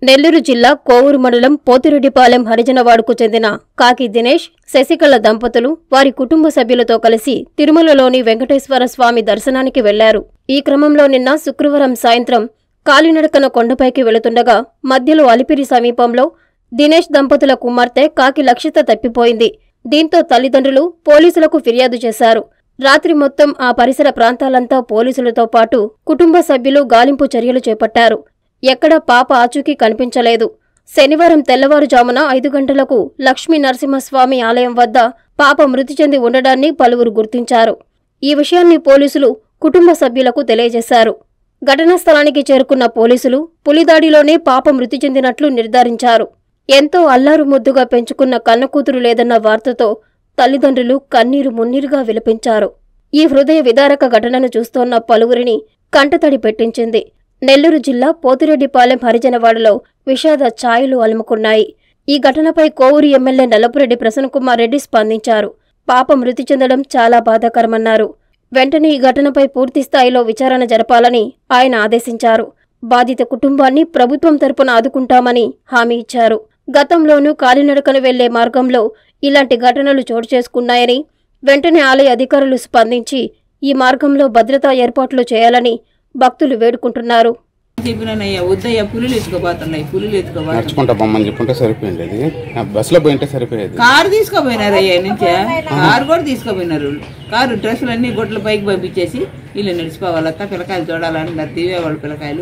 నెల్లూరు జిల్లా కోవూరు మండలం పోతిరెడ్డిపాలెం హరిజనవాడకు చెందిన కాకి దినేష్, శశికళ దంపతులు వారి కుటుంబ సభ్యులతో కలిసి తిరుమలలోని వెంకటేశ్వర స్వామి దర్శనానికి వెళ్లారు. ఈ క్రమంలో నిన్న శుక్రవారం సాయంత్రం కాలినడకన కొండపైకి వెళుతుండగా మధ్యలో అలిపిరి సమీపంలో దినేష్ దంపతుల కుమార్తె కాకి లక్షిత తప్పిపోయింది. దీంతో తల్లిదండ్రులు పోలీసులకు ఫిర్యాదు చేశారు. రాత్రి మొత్తం ఆ పరిసర ప్రాంతాలంతా పోలీసులతో పాటు కుటుంబ సభ్యులు గాలింపు చర్యలు చేపట్టారు. ఎక్కడా పాప ఆచూకీ కనిపించలేదు. శనివారం తెల్లవారుజామున 5 గంటలకు లక్ష్మీ నరసింహస్వామి ఆలయం వద్ద పాప మృతి చెంది ఉండడాన్ని పలువురు గుర్తించారు. ఈ విషయాన్ని పోలీసులు కుటుంబ సభ్యులకు తెలియజేశారు. ఘటనా స్థలానికి చేరుకున్న పోలీసులు పులిదాడిలోనే పాప మృతి చెందినట్లు నిర్ధారించారు. ఎంతో అల్లారు ముద్దుగా పెంచుకున్న కన్నకూతురు లేదన్న వార్తతో తల్లిదండ్రులు కన్నీరు మున్నీరుగా విలపించారు. ఈ హృదయ విదారక ఘటనను చూస్తోన్న పలువురిని కంటతడి పెట్టించింది. నెల్లూరు జిల్లా పోతిరెడ్డిపాలెం హరిజనవాడలో విషాద ఛాయలు అలుముకున్నాయి. ఈ ఘటనపై కోవూరు ఎమ్మెల్యే నల్లపురెడ్డి ప్రసన్నకుమార్ రెడ్డి స్పందించారు. పాప మృతి చెందడం చాలా బాధాకరమన్నారు. వెంటనే ఈ ఘటనపై పూర్తిస్థాయిలో విచారణ జరపాలని ఆయన ఆదేశించారు. బాధిత కుటుంబాన్ని ప్రభుత్వం తరపున ఆదుకుంటామని హామీ ఇచ్చారు. గతంలోనూ కాలినడకన వెళ్లే మార్గంలో ఇలాంటి ఘటనలు చోటు చేసుకున్నాయని, వెంటనే ఆలయ అధికారులు స్పందించి ఈ మార్గంలో భద్రతా ఏర్పాట్లు చేయాలని భక్తులు వేడుకుంటున్నారు. పులులు ఎత్తుకోబోతున్నాయి, పులులు ఎత్తుకోబోతుంటే సరిపోయింది. బస్సులో పోయింటే సరిపోయేది. కారు తీసుకోపోయినారయ్యా నుంచే, కారు కూడా తీసుకోపోయినారు. కారు డ్రెస్సులు అన్ని గొడ్ల పైకి పంపించేసి వీళ్ళు నడిచిపోవాలక్క, పిల్లకాయలు చూడాలంటున్నారు. దివే వాళ్ళు పిల్లకాయలు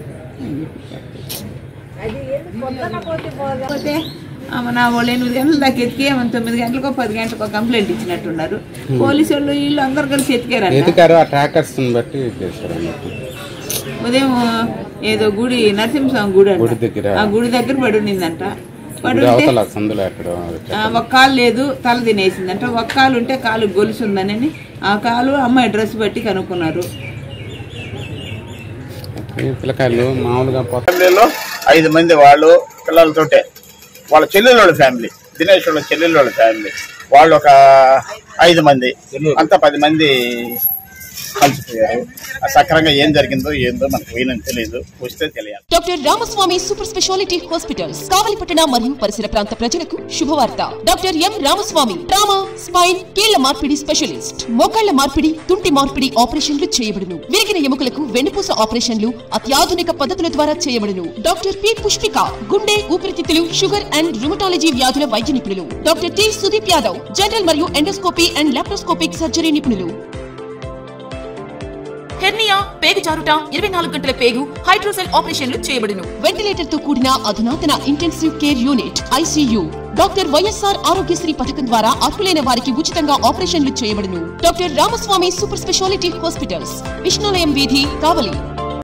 నా వాళ్ళు 8 గంటల దాకా ఎత్తికి 9 గంటలకో 10 గంటలకో కంప్లైంట్ ఇచ్చినట్టున్నారు. పోలీసు వాళ్ళు వీళ్ళు అందరు కలిసి ఉదయం ఏదో గుడి నరసింహస్వామి గుడి అంట, ఆ గుడి దగ్గర పడి ఉండిందంట. ఒక కాలు లేదు, తల తినేసిందంట. ఒక కాలు ఉంటే కాలు గొలుసుందని ఆ కాలు అమ్మాయి డ్రెస్ బట్టి కనుక్కున్నారు. పిల్లకాయలు మామూలుగా 5 మంది వాళ్ళు పిల్లలతోటే, వాళ్ళ చెల్లెళ్ళ ఫ్యామిలీ, దినేష్ వాళ్ళ చెల్లెళ్ళ ఫ్యామిలీ వాళ్ళు ఒక 5 మంది, అంతా 10 మంది కలిసిపోయారు. సక్రంగా ఏం జరిగిందో ఏందో మనకు పోయినని తెలియదు, వస్తే తెలియాలి. Doctor Ramaswamy super speciality hospitals కావలిపట్టణ మరియు పరిసర ప్రాంత ప్రజలకు శుభవార్త. Doctor M Ramaswamy trauma, spine, కీళ్ల మార్పిడి స్పెషలిస్ట్. మోకాళ్ల మార్పిడి, తుంటి మార్పిడి ఆపరేషన్లు చేయబడును. విరిగిన ఎముకలకు వెన్నుపూస ఆపరేషన్లు అత్యాధునిక పద్ధతుల ద్వారా చేయబడును. డాక్టర్ పి పుష్పిక గుండె, ఊపిరితిత్తులు, షుగర్ అండ్ రుమటాలజీ వ్యాధుల వైద్య నిపుణులు. Doctor T Sudeep Yadav general మరియు ఎండోస్కోపీ అండ్ లాప్రోస్కోపిక్ సర్జరీ నిపుణులు. హెర్నియా, పేగు జారుట, 24 గంటల పేగు, హైడ్రోసెల్ ఆపరేషన్లు చేయబడును. వెంటిలేటర్ తో కూడిన అధునాతన intensive care unit ICU. Doctor YSR Aarogyasri పథకం ద్వారా అర్హులైన వారికి ఉచితంగా ఆపరేషన్లు చేయబడును. Doctor Ramaswamy super speciality hospitals, విష్ణులయం వీధి, కావలి.